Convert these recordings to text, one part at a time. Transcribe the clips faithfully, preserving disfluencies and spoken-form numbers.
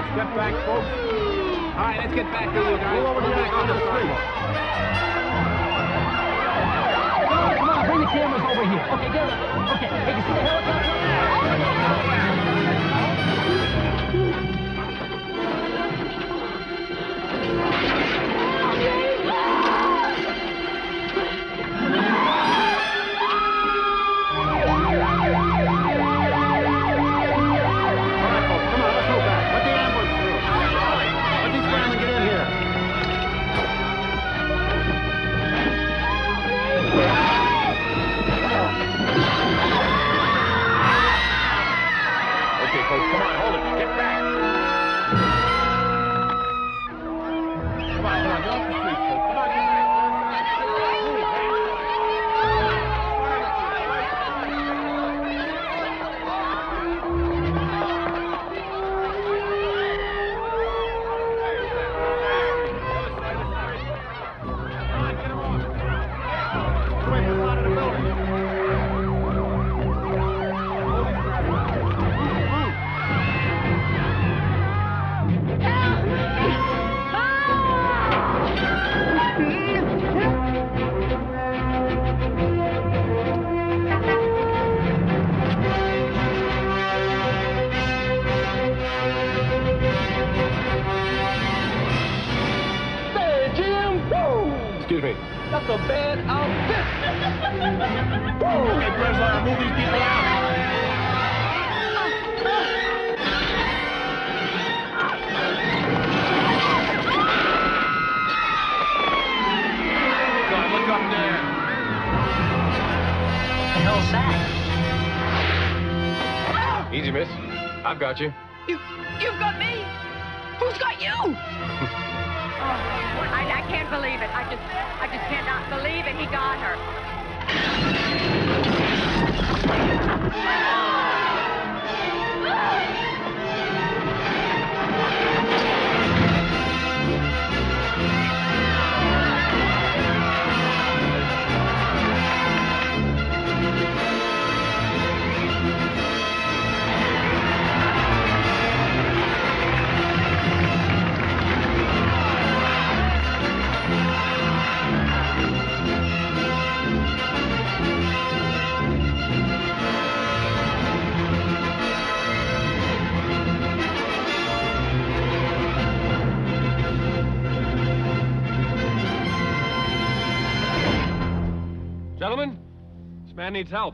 Step back, folks. All right, let's get back to you guys. Go over to the back other on the street. sidewalk. Come on, come on, bring the cameras over here. Okay, get it. Okay, hey, you see the helicopter? Excuse me. That's a bad outfit. Okay, Breslau, move these people out. God, look up there. What the hell's that? Easy, miss. I've got you. You, you've got me. Who's got you? I, I can't believe it. I just, I just cannot believe it. He got her. Gentlemen, this man needs help.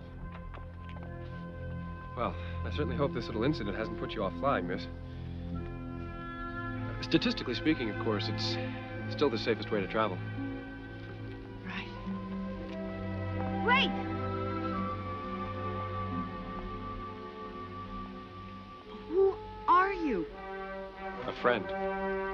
Well, I certainly hope this little incident hasn't put you off flying, miss. Statistically speaking, of course, it's still the safest way to travel. Right. Wait! Who are you? A friend.